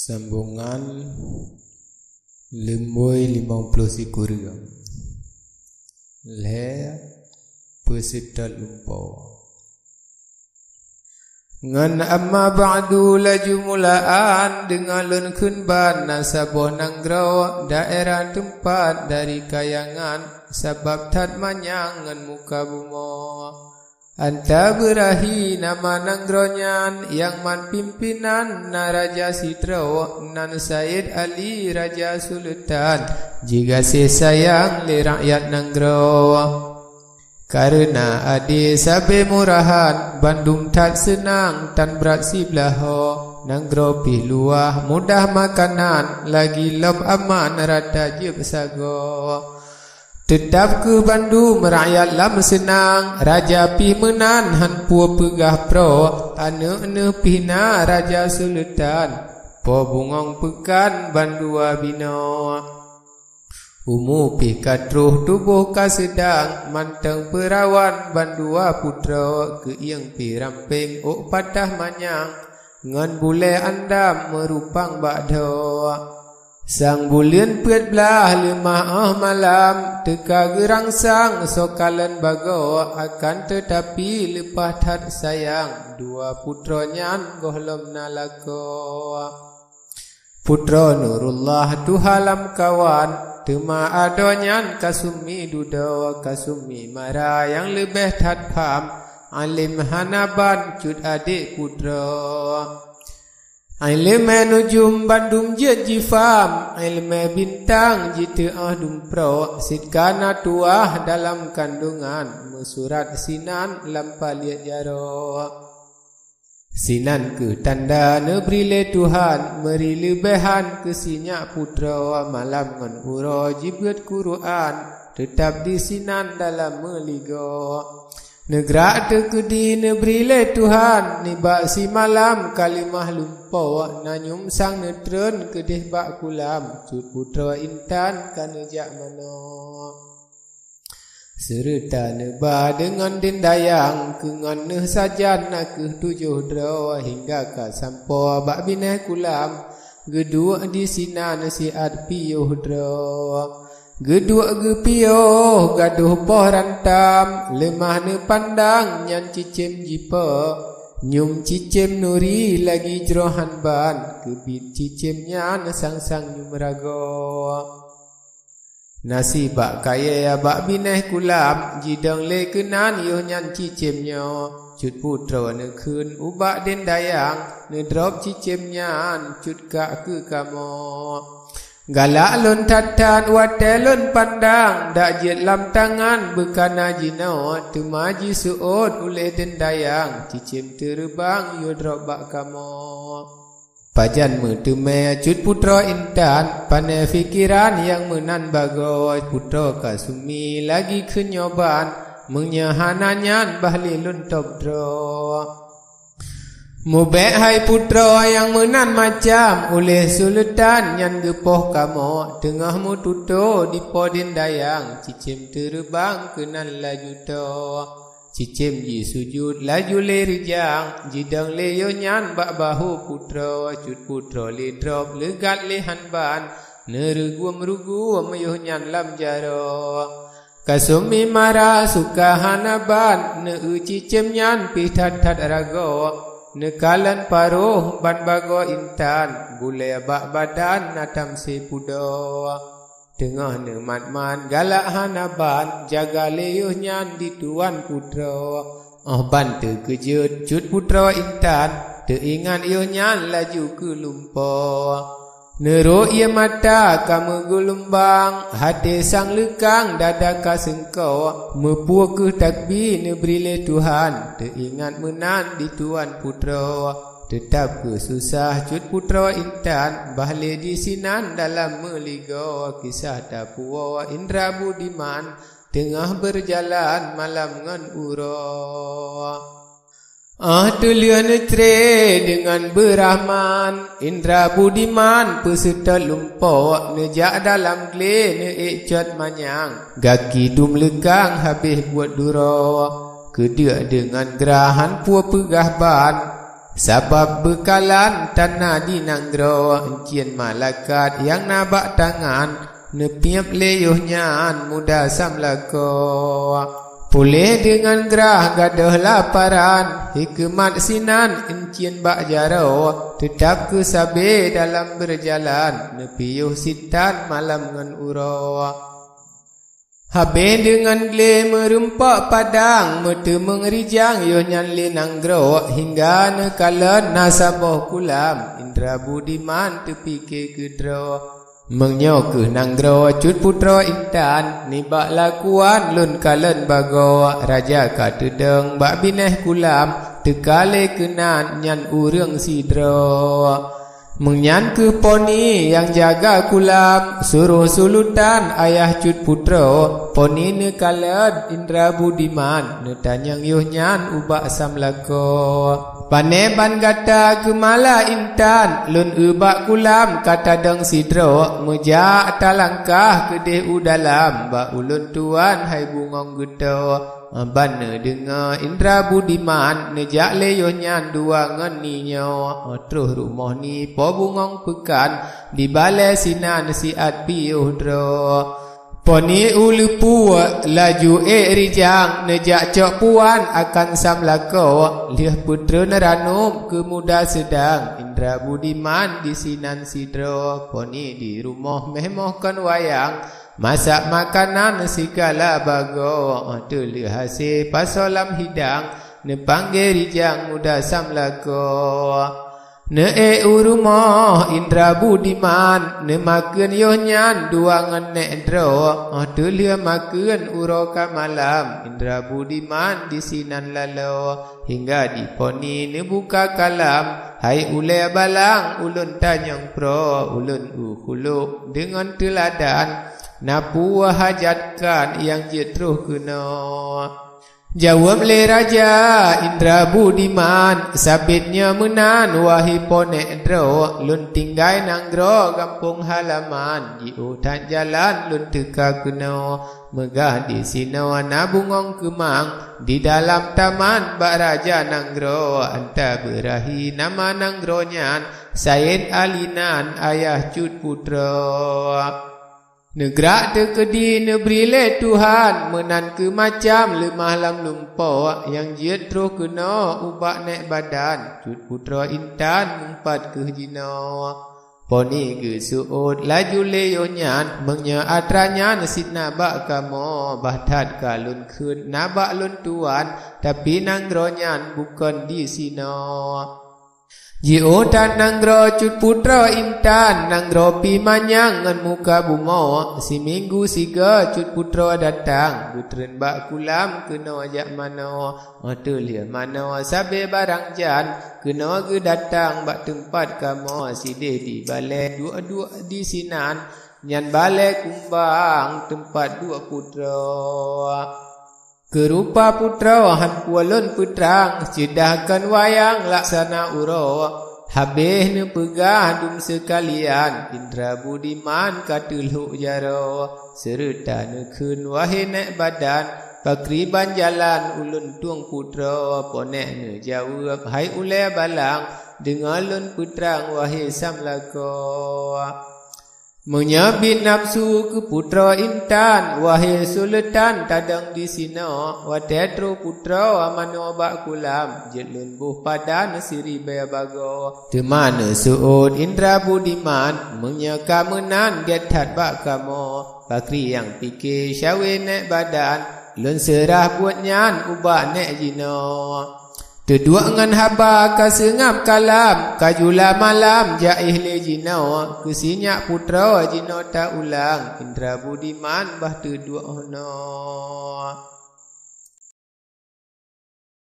Sambungan Lemboi 50 sikur Le Pesidal lumpau Ngan amma ba'du laju mulaan dengan lun kunban nasabah nanggraw daerah tempat dari kayangan sebab tad manyang ngan muka bumo anta berahi nama nanggronya yang man pimpinan na Raja Sitraw nan Said Ali Raja Sultan jika sayang le rakyat nanggraw karena ade sabe murahan Bandung tak senang tan berat siblaho nanggrow pi luah mudah makanan lagi lob aman rada je besago tetap ke Bandung merakyat lam senang Raja pi menan han pua pegah pro ane pina Raja Sultan po bungong pekan Bandua bino Umu pi katruh tubuh kasedang manteng perawan Bandua putra ke yang pi ramping ok patah manyang ngan bule andam merupang bakdo sang bulian piat belah lemah malam teka gerang sang sokalan bago akan tetapi lepas tad sayang dua putranya gohlom nalako putra Nurullah tuhalam kawan tema adonyan kasumi dudo kasumi mara yang lebih tad pam alim hanaban cut adik putra ilmu nujum Bandung je jifam ilmu bintang jitu ahdum pro sitkana tuah dalam kandungan musurat sinan lampaliat jaro sinan ke tanda nebrile Tuhan meri lebehan ke sinyak putra malam ngan uro jibut Quran tetap di sinan dalam meligo negara tekedi nebrile Tuhan nibak si malam kalimah lumpau nanyum sang netren kedih bak kulam cut putra intan kanejak mano serta neba dengan dendayang kengan ne sajan nak ke 7 draw hingga ka sampo bak bineh kulam gedua di sinan siat piuh draw gedua gepiuh gaduh poh rantam lemah ne pandang nyan cicim jipa nyum cicim nuri lagi jerohan ban kebit cicim nyan sang-sang nyum rago nasi bak kaya bak bineh kulam jidang le kenan yo nyan cicimnya cut putra ne kun ubak den dayang ne drop cicim nyan cut ka ke kamo galak lon tatan watelon pandang dak jet lam tangan bekana jino temaji suot ule den dayang cicim terbang yo drop bak kamo Pajan metume cut putra intan pane fikiran yang menan bago putra kasumi lagi kenyoban menyahananyan bahli luntop dro mubek hai putra yang menan macam oleh sultan yang gepoh kamo tengah mututo di podin dayang cicim terbang kenan laju to cicim ji sujud laju le rijang jidang le yo nyan bak bahu putra cut putra le drop legat le hanban nerugu merugu meyo nyan lam jaro kasumi mara suka hanaban ne cicim nyan pitat tat rago ne kalan paruh ban bago intan bule bak badan natam se pudo tengah ne man galak hanaban jaga leyuh nyan di tuan putra ban te kejut cut putra intan teingat yo nyan laju ke lumpau nero ia mata kamu gulumbang hati sang lekang dada ka sengkau mepuak ke takbir nebrile Tuhan teingat menan di tuan putra tetap ke susah cut putra intan bahle di sinan dalam meligo kisah tapua Indra Budiman tengah berjalan malam ngan uro tulian tre dengan berahman Indra Budiman peserta lumpau nejak dalam kle ne ecot manyang gaki dum lekang habis buat duro kedia dengan gerahan pua pegah ban Sabab bekalan tanah di nanggro encien malakat yang nabak tangan nepiap leyuhnya mudah samlako. Pulih dengan gerah gadah laparan hikmat sinan encien bak jaro tetap kesabe dalam berjalan nepiyuh sitan malam ngan uro. Habis dengan gle merumpak padang mete mengerijang yo nyan linang gro hingga nekalan nasabah kulam Indra Budiman terpikir kedro mengnyo ke nanggro cut putra intan nibak lakuan lun kalen bago raja katedeng bak bineh kulam tekale kenan nyan urang sidro. Menyan ke poni yang jaga kulam suruh sulutan ayah cut putra poni ne kalad Indra Budiman ne tanyang yuhnyan ubak samlako. Pane ban gata kemala intan lun ubak kulam kata deng sidro meja talangkah kedeh udalam ba ulun tuan hai bungong gedo. Bana dengar Indra Budiman nejak leyonyan dua ngeninyo terus rumah ni po bungong pekan di balai sinan siat piuh dro. Poni ulupu laju rijang nejak cok puan akan samlako liah putra neranum ke muda sedang Indra Budiman di sinan sidro. Poni di rumah memohkan wayang masak makanan segala bago telu hasil pasolam hidang ne panggil rijang muda samlako. Ne rumah Indra Budiman ne makan yohnyan dua ngenek dro telu makan uroka malam Indra Budiman di sinan lalo hingga di poni ne buka kalam hai ule balang ulun tanyang pro ulun uhulu dengan teladan napu hajatkan yang jetruh kena. Jawab le raja Indra Budiman sabitnya menan wahai ponek dro lun tinggai nanggro kampung halaman di utan jalan lun teka kena megah di sino nabungong kemang di dalam taman bak raja nanggro anta berahi nama nanggronyan Said Alinan ayah cut putra. Negara tekedi negeri le Tuhan menan ke macam lemah lam lumpo yang jiat terus kena ubak naik badan cut putra intan mumpat ke jino. Poni ke suud laju leyonyan mengnya atranya nasit nabak kamo bahtat kalun kun nabak lun tuan tapi nanggronyan bukan di sino. Jiotan nanggro cut putra intan nanggro pi manyang ngan muka bungo si minggu siga cut putra datang putren bak kulam kena ajak mano telia mano sabe barang jan kena ge datang bak tempat kamo si de di balai dua-dua di sinan nyan balai kumbang tempat dua putra. Kerupa putra han kualun putrang cedahkan wayang laksana uro habis ne pegah dum sekalian Indra Budiman katuluk jaro serta ne kun wahai naik badan pakriban jalan ulun tuang putra ponek ne jawab hai ule balang dengalun putrang wahai samlako. Menyabit nafsu ke putra intan wahai sultan tadang di sino watetro putra amano bak kulam jetlun buh padan siri bago temana suud Indra Budiman menyaka menan getat bak kamo pakri yang fikir syawe nek badan lun serah buat nyan ubak nek jino. Tedua ngan haba kasengap kalam kajula malam jaih le jino kesinyak putra jino tak ulang Indra Budiman bah tedua ono.